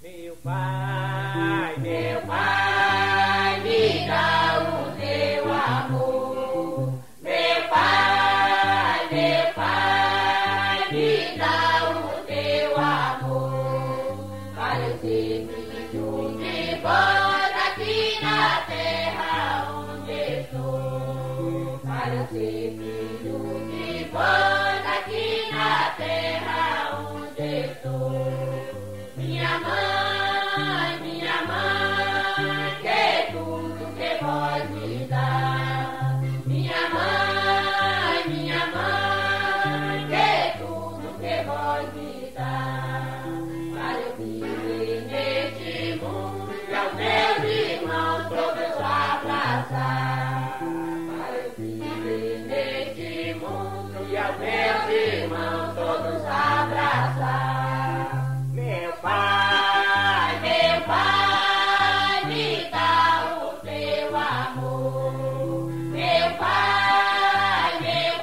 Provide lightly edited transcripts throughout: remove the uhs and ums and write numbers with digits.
Meu Pai, me dá o teu amor. Meu Pai, me dá o teu amor. Para eu ser filho de vós aqui na terra onde estou. Para eu ser filho de vós aqui na terra onde estou. Minha mãe, que tudo que vós me dá. Minha mãe, que tudo que vós me dá. Para eu viver neste mundo e aos meus irmãos todos abraçar. Para eu viver neste mundo e aos meus irmãos todos abraçar. Meu Pai, me dá o teu amor. Meu Pai,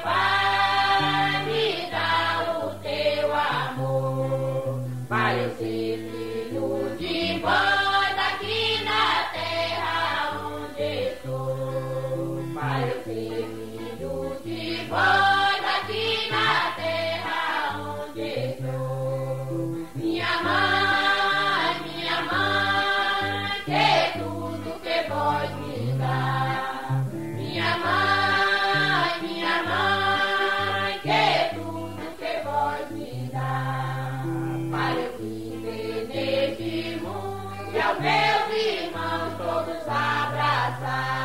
me dá o teu amor. Para eu ser filho de vós aqui na terra onde estou. Para eu ser filho de vós aqui na terra onde estou. Minha mãe, que tudo que vós me dá. Minha mãe, que tudo que vós me dá. Para eu viver neste mundo e aos meus irmãos todos abraçar.